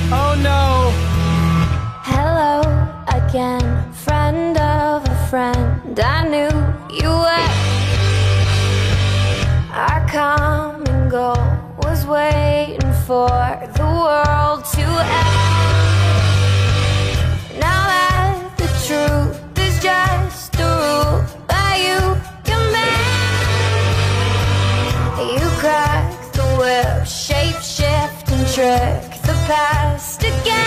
Oh no! Hello again, friend of a friend. I knew you were. Our common goal was waiting for the world to end. Now that the truth is just a rule that you command, you crack the whip, shape shift and trick the past again.